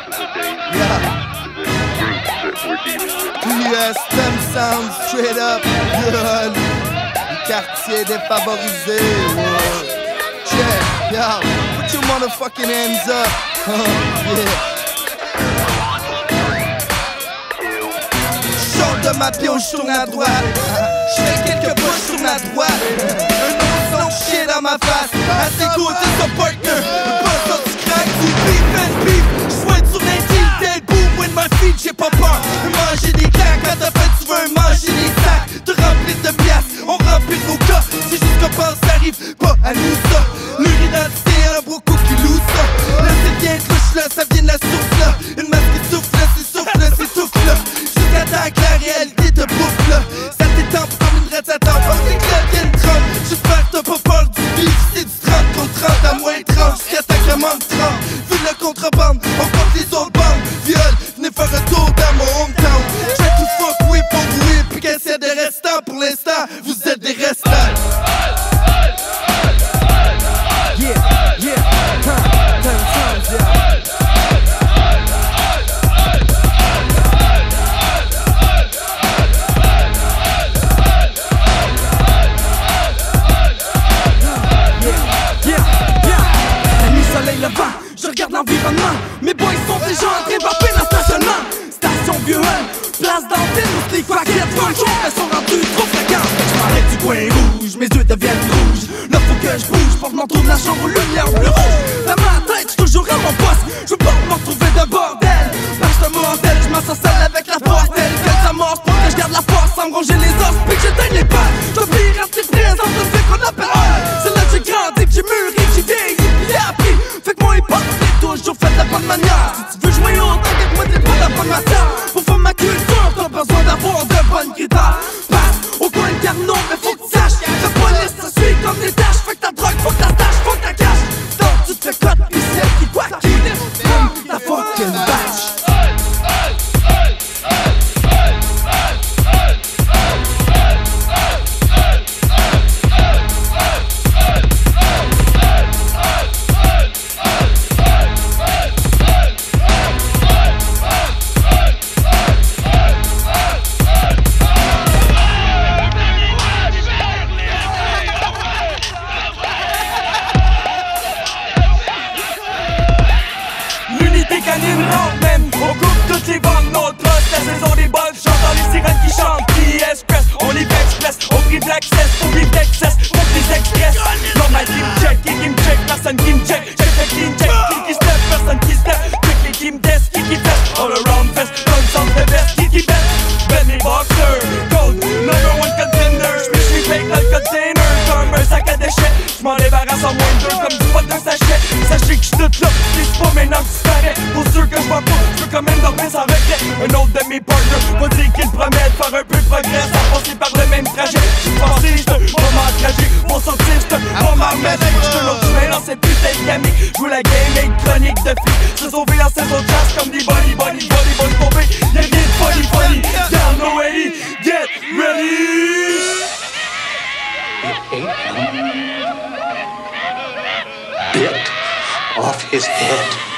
Stem sound straight up, yeah. Du quartier défavorisé, check, yo, put your motherfucking hands up, yeah. J'sors de ma pioche, j'tourne à droite, j'fais quelques pas, j'tourne à droite. Un autre son chien dans ma face, à ses côtés son partner. Pas sorti crack, du beef and beef, j'souhaite sur les deals, tel boom with my feet, j'ai pas peur. Manger des claques, quand t'as fait tu veux manger des sacs. Te remplir de piastres, on remplit nos cas. C'est juste qu'on pense ça arrive pas à nous ça. Leur identité, un beaucoup qui loue ça. Là c'est bien cloche là, ça vient de la source là. Une masse qui souffle là, c'est souffle là, c'est souffle là. Jusqu'à temps que la réalité te bouffe là. Ça t'étampe comme une rate-à-tampe. On sait que la vienne trempe. J'espère que t'as pas peur du vif. C'est du 30 contre 30 à moins 30. Jusqu'à temps que le monde trempe. Vu le contrebande, on compte les autres bandes. Viol, venez faire un tour dans mon hometown. J'fais tout fuck oui pour vous et puis qu'elle c'est des restants. Pour l'instant, vous êtes des restants. Yeah, yeah, soleil levant, je regarde l'environnement. Mes boys sont déjà entrés par peine en stationnement. Station Vieux-Hall, place d'antenne où les quaquettes font le jour, elles sont rendues trop fréquentes. J'm'arrête du coin rouge, mes yeux deviennent rouges. Là faut que je bouge pour que je m'en trouve la chambre aux lumières bleu rouge. Dans ma tête, j'suis toujours à mon poste. J'veux pas me retrouver de bordel. Parce que j'suis un mortel, j'm'en sors seul avec la portelle. Que ça morce pour que j'garde la force sans me ronger les os. Puis que j'éteigne les balles. J'dois pirater présent de ce qu'on appelle hall. C'est là que j'ai grandi, que j'ai mûri, que j'ai vieilli, puis appris. Fait que mon hip-hop, c'est toujours fait de la bonne manière. Si tu veux jouer autant que moi, t'es pas de la bonne matière. Pour faire ma culture, t'as besoin d'avoir de bonnes guitares. Passe au coin de Carnot, mais faut que tu saches. La police, ça suit comme des tâches. Fait que ta drogue, faut que ta tâche, faut que ta cache. Donc tu te fais cote, pis celle qui quoi qui comme ta fucking batch. Même, on coupe toutes les bandes, notre poste, la saison des balles, j'entends les sirènes qui chantent, P.S.Press, on les express, au prix de l'access, au prix d'excess, on les express. Normal qui me check, qui me check, personne qui me check, check le clean check, qui step, personne qui step, check les qui me test, qui fait, all around fest, dans le centre de veste, qui bet, ben les boxers, gold, number one contender, j'suis fake dans le container, comme un sac à déchets, j'm'en débarrasse en moins de deux, comme du pot de sachet, sachez que j'suis tout là, c'est pas maintenant que tu parais, pour sûr que j'vois pas, j'peux quand même dormir sans regret. Un autre de mes partners va dire qu'il promet de faire un peu de progrès sans passer par le même trajet. J'suis passé, j'te moment tragique, pour sortir j'te moment magique. J'te l'autre chemin dans cette putain de gamique. J'joue la game et chronique de filles, se sauver dans ces autres jazz comme des body tombés. Y'a rien de folie, down no way, get ready. Bit off his head.